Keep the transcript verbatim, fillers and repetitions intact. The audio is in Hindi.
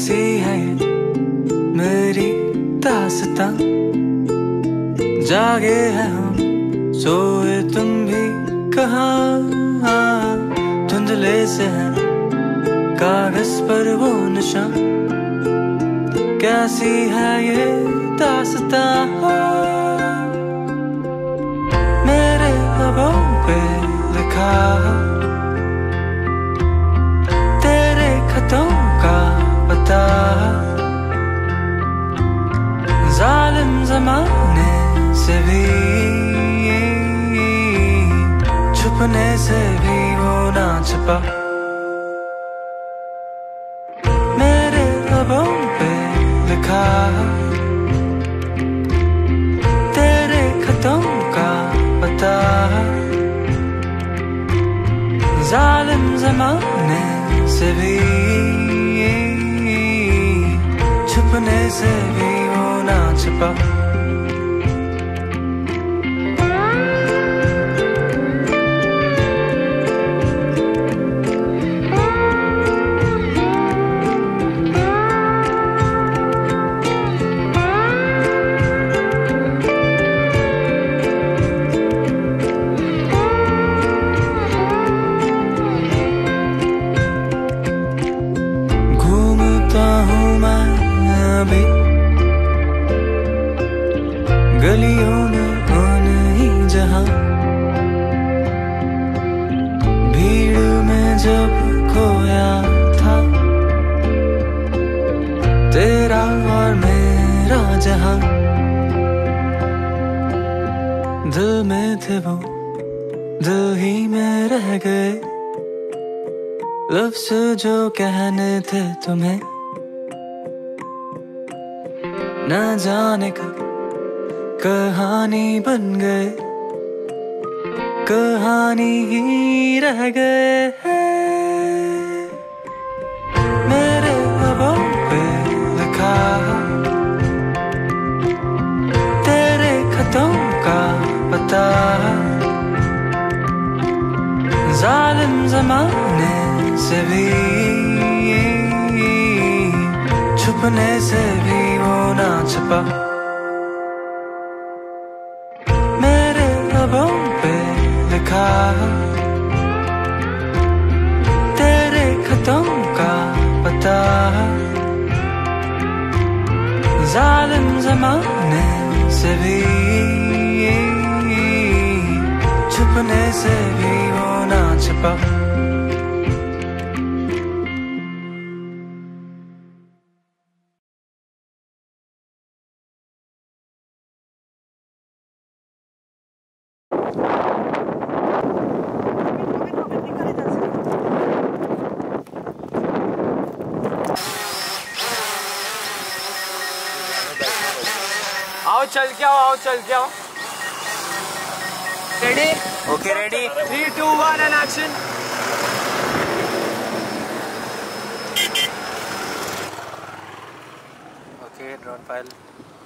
कैसी है मेरी दास्तां, जागे हैं हम सोए तुम भी कहाँ, धुंधले से हैं कागज पर वो निशान, कैसी है ये दास्तां मेरे लबों पे लिखा, तेरे खतों का पता, जालिम ज़माने से भी छुपने से भी वो ना छुपा, मेरे लबों पे लिखा, तेरे खतों का पता, जालिम ज़माने से भी छुपने से भी वो ना छुपा। गलियों में हो नहीं जहां, भीड़ में जब खोया था तेरा और मेरा जहां, दिल में थे वो दिल ही में रह गए, लफ्ज़ जो कहने थे तुम्हें न जाने कब कहानी बन गए, कहानी ही रह गए मेरे लबों पे लिखा, तेरे खतों का पता, जालिम ज़माने से भी छुपने से भी वो ना छुपा, लिखा, तेरे खतों का पता, जालिम ज़माने से भी छुपने से भी वो ना छुपा। चल के आओ, आओ चल के आओ। Ready? Okay ready. Three two one and action. Okay drawn file.